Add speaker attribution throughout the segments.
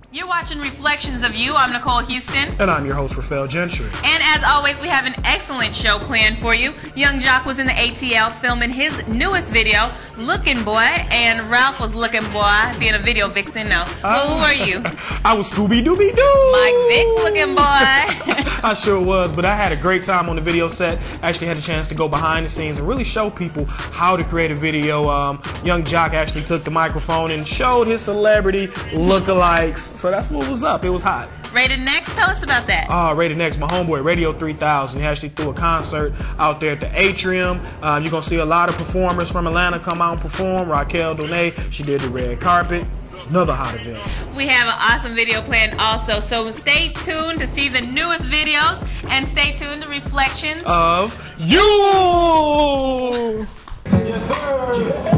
Speaker 1: You're watching Reflections of You. I'm Nicole Houston.
Speaker 2: And I'm your host, Rafael Gentry.
Speaker 1: And as always, we have an excellent show planned for you. Young Jock was in the ATL filming his newest video, Looking Boy, and Ralph was Looking Boy, being a video vixen. Now, who are you?
Speaker 2: I was Scooby-Dooby-Doo.
Speaker 1: Mike Vick Looking Boy.
Speaker 2: I sure was, but I had a great time on the video set. Actually had a chance to go behind the scenes and really show people how to create a video. Young Jock actually took the microphone and showed his celebrity lookalikes. So that's what was up. It was hot.
Speaker 1: Rated Next, tell us about that.
Speaker 2: Rated Next, my homeboy, Radio 3000. He actually threw a concert out there at the Atrium. You're going to see a lot of performers from Atlanta come out and perform. Raquel Donay, she did the red carpet. Another hot event.
Speaker 1: We have an awesome video planned also, so stay tuned to see the newest videos and stay tuned to Reflections
Speaker 2: of You.
Speaker 3: Yes, sir.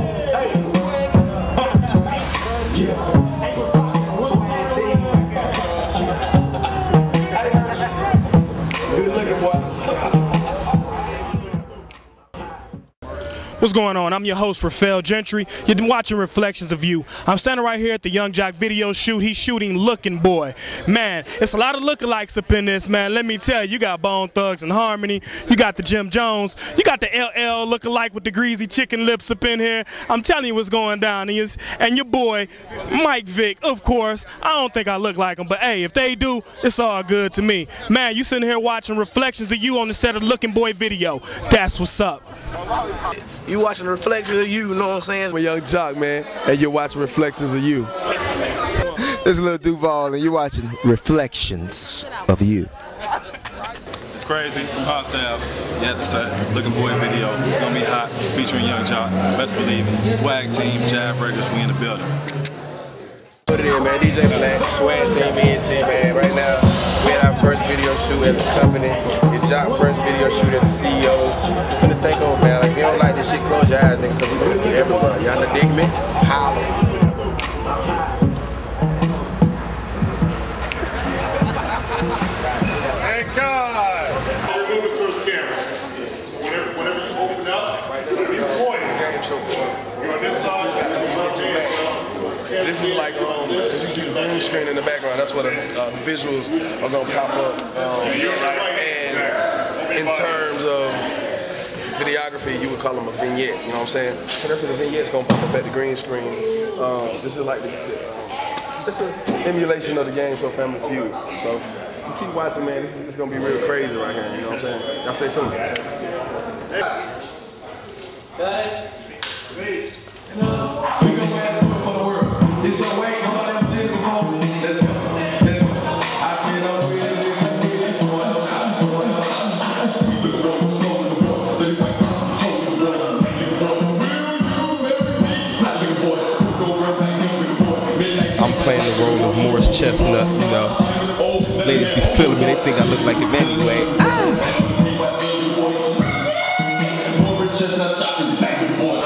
Speaker 2: What's going on? I'm your host, Rafael Gentry. You've been watching Reflections of You. I'm standing right here at the Young Jock video shoot. He's shooting Looking Boy. Man, it's a lot of lookalikes up in this, man. Let me tell you, you got Bone Thugs and Harmony. You got the Jim Jones. You got the LL lookalike with the greasy chicken lips up in here. I'm telling you what's going down. And your boy, Mike Vick, of course. I don't think I look like him, but hey, if they do, it's all good to me. Man, you sitting here watching Reflections of You on the set of Looking Boy video. That's what's up.
Speaker 4: You watching Reflections of You, you know what I'm saying?
Speaker 5: I'm a Young Jock, man, and you're watching Reflections of You. This is Lil Duval, and you're watching Reflections of You.
Speaker 6: It's crazy from Hot Styles. You have to say, Looking Boy video. It's gonna be hot, featuring Young Jock. Best believe it. Swag team, Jive Records, we in the building.
Speaker 4: Put it in, man. DJ Black, Swag team, ENT, man. Right now, we had our first video shoot as a company. Your Jock first video shoot as a CEO. We're finna take over, man. Like, if you don't like this shit, close your eyes, nigga, because we finna get everywhere. Y'all done dig me? Holla.
Speaker 3: Thank God. You're moving towards the camera. So whenever you open up, you're pointing. You're on this side.
Speaker 5: This is like, as you see the green screen in the background, that's where the visuals are going to pop up. And in terms of videography, you would call them a vignette, you know what I'm saying? So that's what the vignette's going to pop up at the green screen. This is like it's an emulation of the game show Family Feud. So just keep watching, man. This is going to be real crazy right here, you know what I'm saying? Y'all stay tuned.
Speaker 7: It's a way hard and difficult. Let's go. Let's go. I said I'm ready to
Speaker 8: I'm playing the role as Morris Chestnut, you know. Ladies be feeling me, they think I look like him anyway.
Speaker 7: Morris Chestnut shocking back with the boy.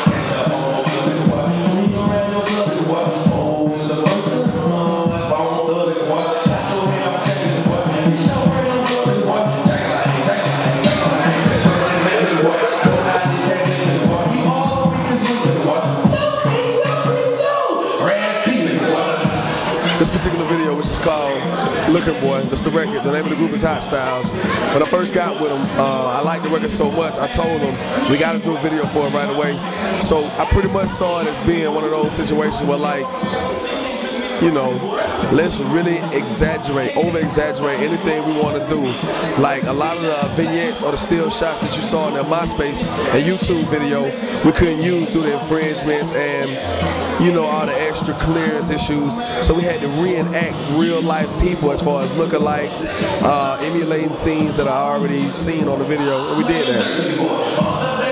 Speaker 5: This particular video, which is called Looking Boy, that's the record. The name of the group is Hot Styles. When I first got with them, I liked the record so much, I told them we got to do a video for it right away. So I pretty much saw it as being one of those situations where, like, you know, let's really exaggerate, over-exaggerate anything we want to do. Like a lot of the vignettes or the still shots that you saw in their MySpace and YouTube video, we couldn't use due to infringements and, you know, all the extra clearance issues. So we had to reenact real-life people as far as lookalikes, emulating scenes that I already seen on the video, and we did that.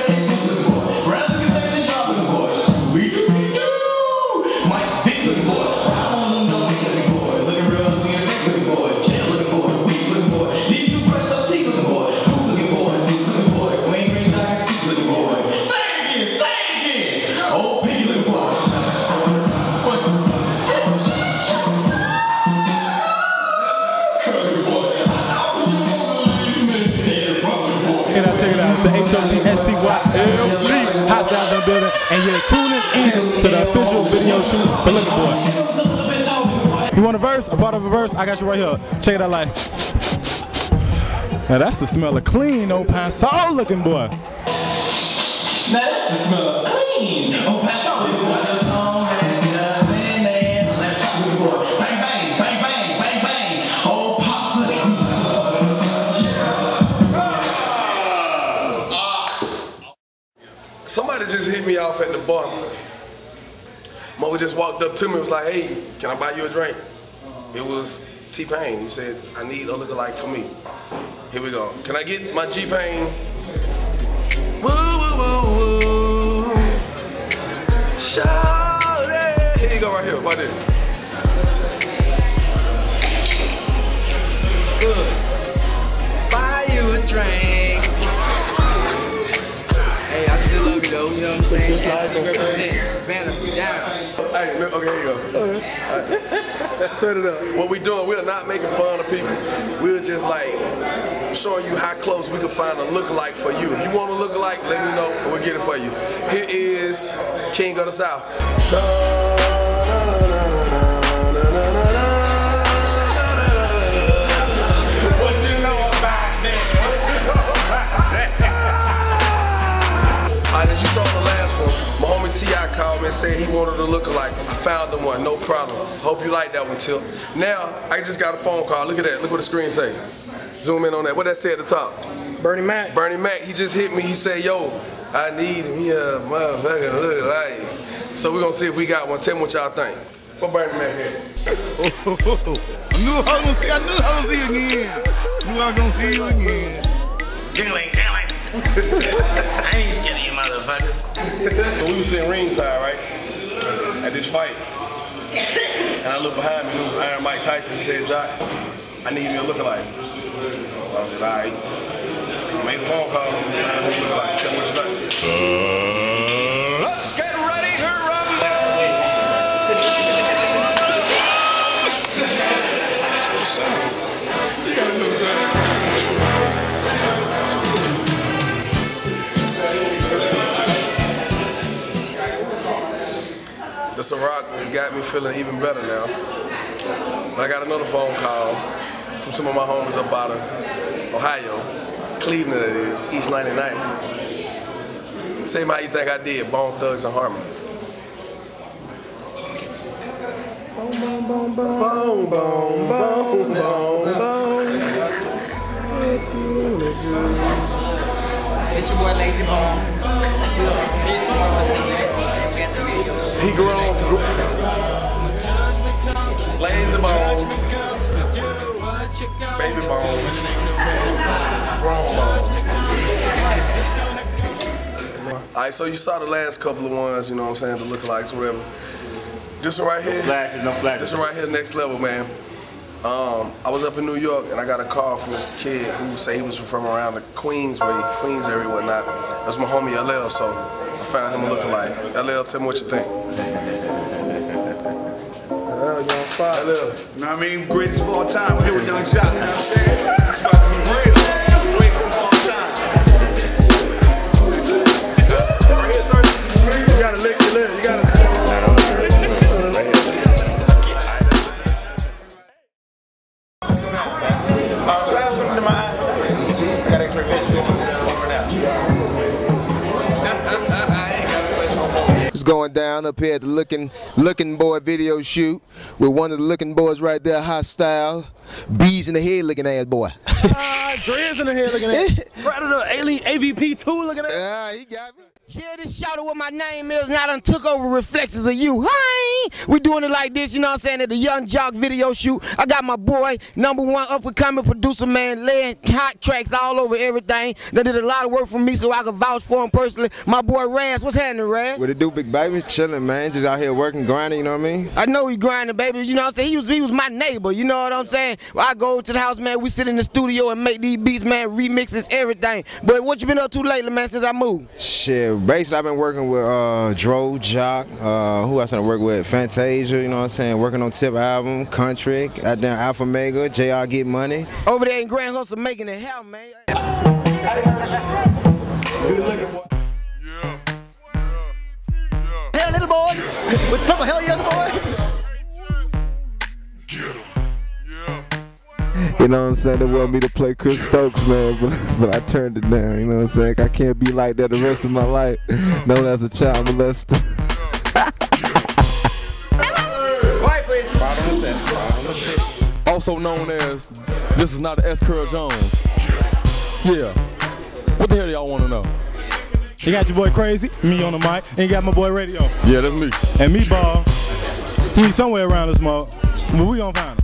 Speaker 2: Check it out, it's the HOTSTY Hot Styles in the building, and you're tuning in to the official video shoot for Looking Boy.
Speaker 9: want a verse? A part of a verse? I got you right here. Check it out like. Now that's the smell of clean, old Paso looking boy.
Speaker 7: Now that's the smell of clean. Oh, pass on this one. This song and let's boy. Bang, bang, bang, bang, bang, bang. Oh, pops.
Speaker 5: Somebody just hit me off at the bar. Mo just walked up to me and was like, hey, can I buy you a drink? It was T-Pain. He said, I need a lookalike for me. Here we go. Can I get my G-Pain? Woo, woo, woo, woo. Shout it. Here you go right here. Watch this.
Speaker 7: Buy you a drink. Hey, I still love you though, you know what I'm saying? Savannah, down.
Speaker 5: Hey, okay, here you go. Set it up. What we doing, we're not making fun of people. We're just like showing you how close we can find a lookalike for you. If you want a lookalike, let me know and we'll get it for you. Here is King of the South. What you know about that? As you saw the last one, my homie T.I. called me and said he wanted a lookalike. I found the one, no problem. Hope you like that one, Tip. Now, I just got a phone call. Look at that. Look what the screen say. Zoom in on that. What that say at the top?
Speaker 2: Bernie Mac.
Speaker 5: Bernie Mac. He just hit me. He said, yo, I need me a motherfucking lookalike. So we're going to see if we got one. Tell me what y'all think. What Bernie Mac had?
Speaker 10: I knew I was gonna see you again. Knew I was gonna see you again.
Speaker 7: Jingling, jingling. I ain't scared of you, motherfucker.
Speaker 5: So we was sitting ringside, right? At this fight. And I looked behind me and it was Iron Mike Tyson. He said, Jock, I need me a lookalike. I said, all right. I made a phone call and we found him a lookalike. Tell me what you like.
Speaker 7: Let's get ready to rumble!
Speaker 5: The Ciroc has got me feeling even better now. But I got another phone call from some of my homies up out of Ohio, Cleveland it is, East 99. Tell me how you think I did, Bone Thugs and Harmony. Boom, boom, boom, boom. Boom, boom, boom, boom, boom.
Speaker 11: It's your boy Lazy Bone.
Speaker 5: He grown. Lazy Bone. Baby Bone. Grown Bone. Alright, so you saw the last couple of ones, you know what I'm saying, the lookalikes, whatever. This one right here.
Speaker 12: No flashes, no flashes.
Speaker 5: This one right here, next level, man. I was up in New York and I got a call from this kid who said he was from around the Queens area, whatnot. That's my homie LL, so I found him a lookalike. LL, tell me what you think.
Speaker 10: LL, you on spot. LL. You know what I mean? Greatest of all time. We're here with Young Jock, you know what I'm saying? It's about to be real. Greatest of all time.
Speaker 2: You gotta lick your lip. You gotta.
Speaker 13: It's going down up here at the Looking Boy video shoot with one of the Looking Boys right there, Hot Style, bees in the head looking ass boy.
Speaker 2: Dreads in the head looking ass. Predator, Alien, AVP 2 looking ass.
Speaker 13: Yeah, he got me.
Speaker 14: Yeah, this shout out what my name is, and I done took over Reflections of You. Hi! We doing it like this, you know what I'm saying, at the Young Jock video shoot. I got my boy, #1 up-and-coming producer, man, laying hot tracks all over everything. They did a lot of work for me so I could vouch for him personally. My boy Raz, what's happening, Raz?
Speaker 13: What it do, big baby? Chilling, man. Just out here working, grinding, you know what I mean?
Speaker 14: I know he grinding, baby. You know what I'm saying? He was my neighbor, you know what I'm saying? Well, I go to the house, man, we sit in the studio and make these beats, man, remixes, everything. But what you been up to lately, man, since I moved?
Speaker 13: Shit, basically I've been working with Dro, Jock, who else I work with? Fantasia, you know what I'm saying? Working on Tip album, Country, goddamn Alpha Mega, JR Get Money.
Speaker 14: Over there in Grand Hustle making it hell, man.
Speaker 11: Hell, little boy. With purple hell, yeah, little boy. You know what I'm saying? They want me to play Chris Stokes, man, but I turned it down. You know what I'm saying? I can't be like that the rest of my life, known as a child molester.
Speaker 8: Also known as, this is not S. Curl Jones. Yeah. What the hell y'all want to know?
Speaker 9: You got your boy Crazy, me on the mic, and you got my boy Radio.
Speaker 8: Yeah, that's me.
Speaker 9: And me, Ball. He's somewhere around this mall, but we gonna find him.